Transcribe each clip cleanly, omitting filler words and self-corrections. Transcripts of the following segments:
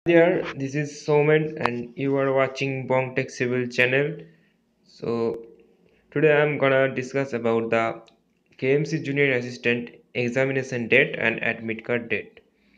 There, this is Soman, and you are watching Bong Tech Civil channel. So today I'm gonna discuss about the KMC Junior Assistant examination date and admit card date.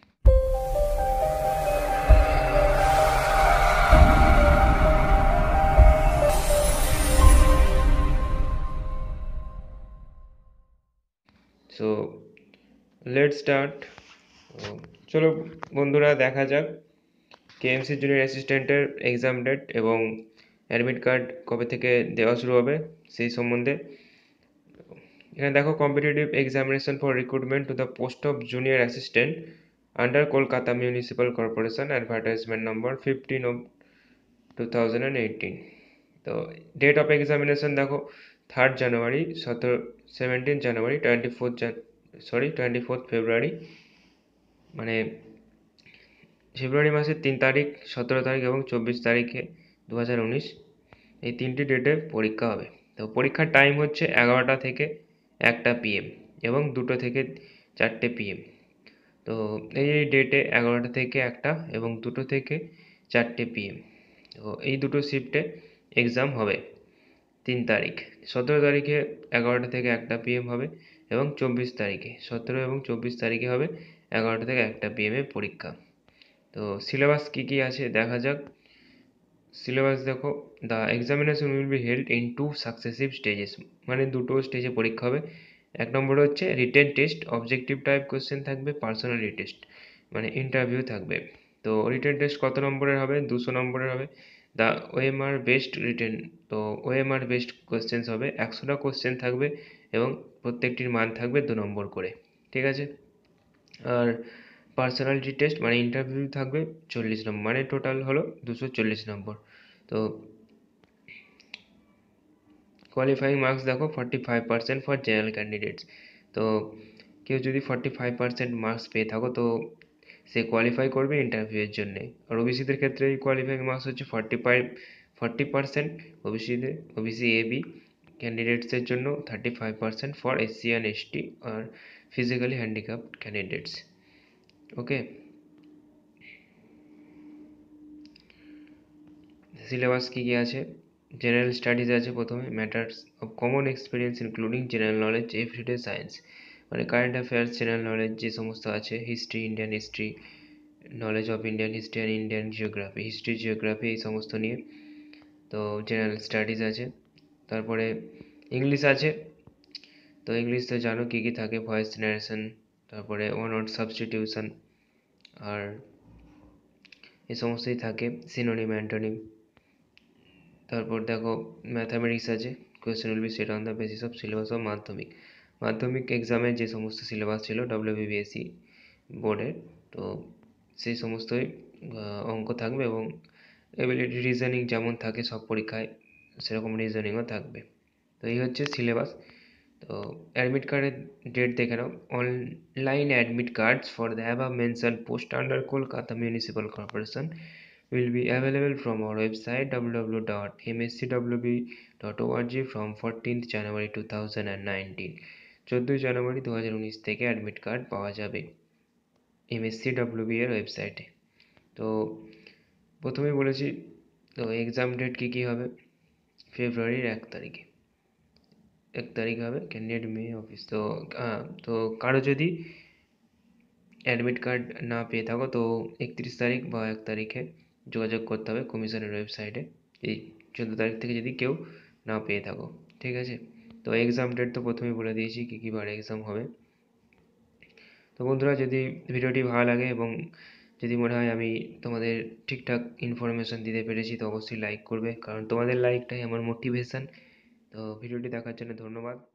So let's start. চলো বন্ধুরা দেখা যাক KMC junior অ্যাসিস্ট্যান্টের exam date এবং admit card কবে থেকে দেওয়া শুরু হবে সেই সম্বন্ধে। এখানে দেখো competitive examination for recruitment to the post of junior assistant under Kolkata municipal corporation advertisement number 15/2018। তো ডেট অফ এক্সামিনেশন দেখো 3rd জানুয়ারি, 17 জানুয়ারি, 24 ফেব্রুয়ারি, মানে ফেব্রুয়ারি মাসের 3 তারিখ, 17 তারিখ এবং 24 তারিখে 2019 এই তিনটি ডেটে পরীক্ষা হবে। তো পরীক্ষার টাইম হচ্ছে 11টা থেকে 1টা পিএম এবং 2টো থেকে 4টে পিএম। তো এই ডেটে 11টা থেকে 1টা এবং 2টো থেকে 4টে পিএম, তো এই দুটো শিফটে এক্সাম হবে। 3 তারিখ 17 তারিখে 11টা থেকে 1টা পিএম হবে এবং 24 তারিখে 17 এবং 24 তারিখে হবে 11টা থেকে 1টা পিএম এ পরীক্ষা। তো সিলেবাস কি কি আছে দেখা যাক। সিলেবাস দেখো, the examination will be held in 2 successive stages, মানে দুটো স্টেজে পরীক্ষা হবে। এক নম্বরে হচ্ছে written test, objective type question থাকবে, পার্সোনালিটি টেস্ট মানে ইন্টারভিউ থাকবে। তো রিটেন টেস্ট কত নম্বরের হবে? 200 নম্বরের হবে। দ্য ওএমআর বেস্ট রিটেন, তো ওএমআর বেস্ট কোশ্চেন্স হবে, 100টা কোশ্চেন থাকবে এবং প্রত্যেকটির মান থাকবে 2 নম্বর করে, ঠিক আছে। আর পার্সোনালিটি টেস্ট মানে ইন্টারভিউ থাকবে 40 নম্বর, মানে টোটাল হলো 240 নম্বর। তো কোয়ালিফাইং মার্কস দেখো 45% ফর জেনারেল ক্যান্ডিডেটস। তো কেউ যদি 45% মার্কস পেয়ে থাকো তো সে কোয়ালিফাই করবে ইন্টারভিউয়ের জন্যে। আর ওবিসিদের ক্ষেত্রে কোয়ালিফাইং মার্কস হচ্ছে 40%, ওবিসি এবি ক্যান্ডিডেটসের জন্য 35% ফর এসসি অ্যান্ড এসটি আর physically handicapped candidates. Okay, syllabus কী কী আছে? জেনারেল স্টাডিজ আছে প্রথমে, matters of common experience including general knowledge, everyday science মানে কারেন্ট অ্যাফেয়ার্স, জেনারেল নলেজ যে সমস্ত আছে, history, Indian history, knowledge of Indian history and Indian geography, history geography এই সমস্ত নিয়ে। তো জেনারেল স্টাডিজ আছে। তারপরে ইংলিশ আছে। তো ইংলিশ তো জানো কী কী থাকে, ভয়েস জেনারেশন, তারপরে ওয়ান ওয়ার্ড সাবস্টিটিউশন, আর এই সমস্তই থাকে, সিনোনিম, অ্যান্টোনিম। তারপর দেখো ম্যাথামেটিক্স আছে, question will be set on the basis of syllabus of Madhyamik. Madhyamik এক্সামের যে সমস্ত সিলেবাস ছিল ডব্লিউবিবিএসসি বোর্ডের, তো সেই সমস্তই অঙ্ক থাকবে এবং এবিলিটি রিজনিং যেমন থাকে সব পরীক্ষায় সেরকম রিজনিংও থাকবে। তো এই হচ্ছে সিলেবাস। তো অ্যাডমিট কার্ডের ডেট দেখে নাও। Online admit cards for the above mention post under Kolkata municipal corporation will be available from our website www.mscwb.org from 14th January 2019। 14 January 2019 থেকে অ্যাডমিট কার্ড পাওয়া যাবে এমএসসিডব্লিউবি এর ওয়েবসাইটে। তো প্রথমেই বলেছি, তো এক্সাম ডেট কী কী হবে? ফেব্রুয়ারির 1 তারিখে, 1 তারিখ হবে ক্যান্ডিডেট মে অফিস। তো তো কারো যদি অ্যাডমিট কার্ড না পেয়ে থাকো তো 31 তারিখ বা 1 তারিখে যোগাযোগ করতে হবে কমিশনের ওয়েবসাইটে, এই 14 তারিখ থেকে যদি কেউ না পেয়ে থাকো, ঠিক আছে। তো এক্সাম ডেট তো প্রথমেই বলে দিয়েছি কী কী বার এক্সাম হবে। তো বন্ধুরা, যদি ভিডিওটি ভালো লাগে এবং যদি মনে হয় আমি তোমাদের ঠিকঠাক ইনফরমেশন দিতে পেরেছি তো অবশ্যই লাইক করবে, কারণ তোমাদের লাইকটাই আমার মোটিভেশান। তো ভিডিওটি দেখার জন্য ধন্যবাদ।